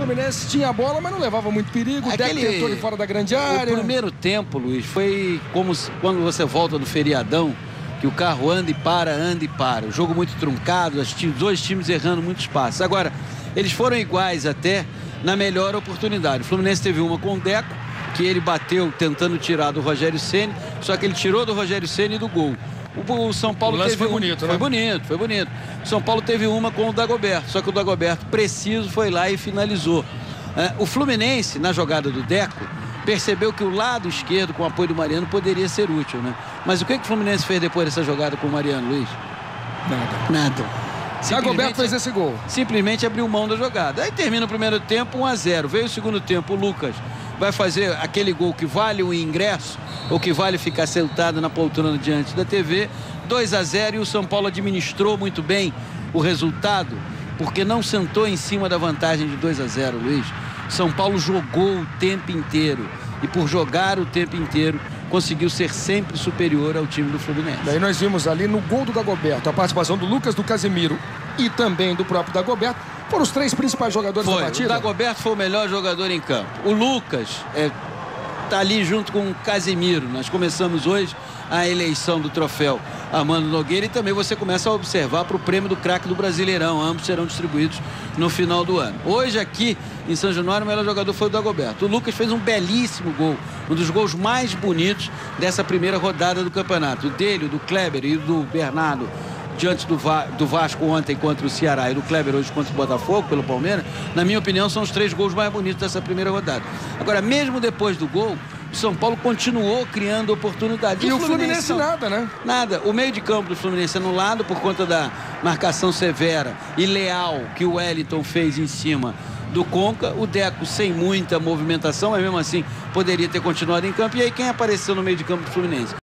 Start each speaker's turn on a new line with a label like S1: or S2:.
S1: Fluminense tinha a bola, mas não levava muito perigo. O Deco tentou de fora da grande área.
S2: O primeiro tempo, Luiz, foi como quando você volta do feriadão, que o carro anda e para. O jogo muito truncado, os dois times errando muito espaço. Agora, eles foram iguais até na melhor oportunidade. O Fluminense teve uma com o Deco, que ele bateu tentando tirar do Rogério Ceni, só que ele tirou do Rogério Ceni do gol. O São Paulo teve
S1: foi bonito, né?
S2: Foi bonito. O São Paulo teve uma com o Dagoberto, só que o Dagoberto preciso foi lá e finalizou. O Fluminense, na jogada do Deco, percebeu que o lado esquerdo, com o apoio do Mariano, poderia ser útil, né? Mas o que o Fluminense fez depois dessa jogada com o Mariano, Luiz? Nada.
S1: Dagoberto fez esse gol.
S2: Simplesmente abriu mão da jogada. Aí termina o primeiro tempo 1-0. Veio o segundo tempo, o Lucas vai fazer aquele gol que vale o ingresso ou que vale ficar sentado na poltrona diante da TV. 2-0 e o São Paulo administrou muito bem o resultado, porque não sentou em cima da vantagem de 2-0, Luiz. São Paulo jogou o tempo inteiro e por jogar o tempo inteiro conseguiu ser sempre superior ao time do Fluminense.
S1: Daí nós vimos ali no gol do Dagoberto a participação do Lucas, do Casemiro e também do próprio Dagoberto. Foram os três principais jogadores da partida.
S2: O Dagoberto foi o melhor jogador em campo. O Lucas tá ali junto com o Casemiro. Nós começamos hoje a eleição do troféu Armando Nogueira e também você começa a observar para o prêmio do craque do Brasileirão. Ambos serão distribuídos no final do ano. Hoje aqui em São Januário o melhor jogador foi o Dagoberto. O Lucas fez um belíssimo gol, um dos gols mais bonitos dessa primeira rodada do campeonato. O dele, o do Kleber e o do Bernardo diante do Vasco ontem contra o Ceará e do Kleber hoje contra o Botafogo pelo Palmeiras, na minha opinião são os três gols mais bonitos dessa primeira rodada. Agora, mesmo depois do gol, o São Paulo continuou criando oportunidades.
S1: E o Fluminense nada, né?
S2: Nada. O meio de campo do Fluminense anulado por conta da marcação severa e leal que o Wellington fez em cima do Conca. O Deco sem muita movimentação, mas mesmo assim poderia ter continuado em campo. E aí quem apareceu no meio de campo do Fluminense?